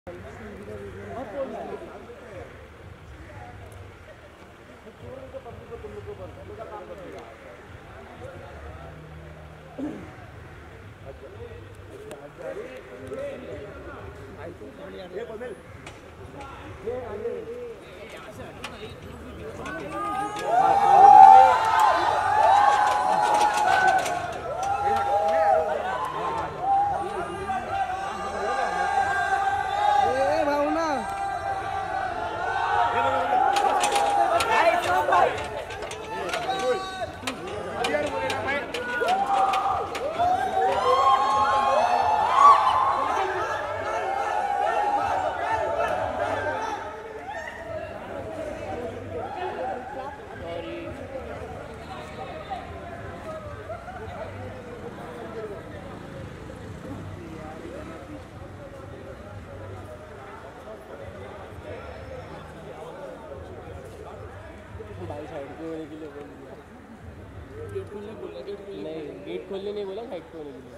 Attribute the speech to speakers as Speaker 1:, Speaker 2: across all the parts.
Speaker 1: भाई साइड पे होने के लिए बोल दिया। गेट खोलने बोला, नहीं गेट खोलने नहीं बोला, साइड पे होने के लिए।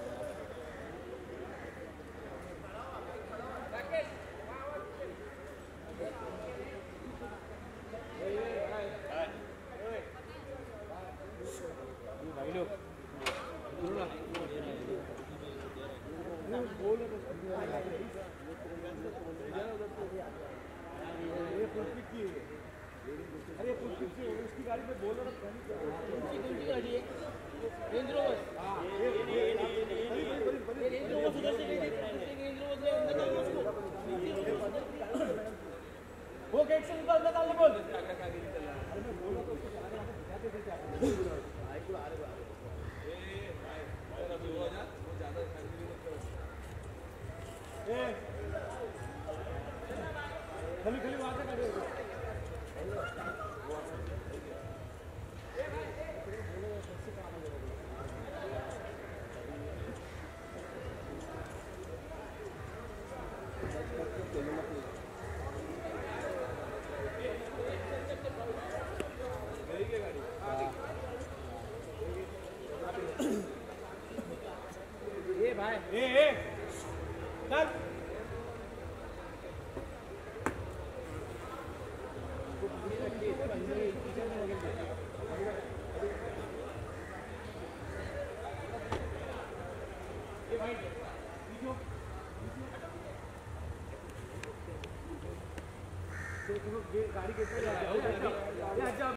Speaker 1: भाई लोग अरे उसकी गाड़ी पे बोल रहा था कौन गाड़ी है? Range Rover. हां रेंज रोवर उधर से रेंज रोवर से अंदर डाल उसको। वो गेट से निकल अंदर डालने बोल। अरे मैं बोल रहा था उसको आगे आके दिखाते थे क्या भाई को आ रहे ए भाई अभी हो जा वो ज्यादा फैमिली मत करो ए खाली खाली वहां से गाड़ी भाई ए चल गाड़ी के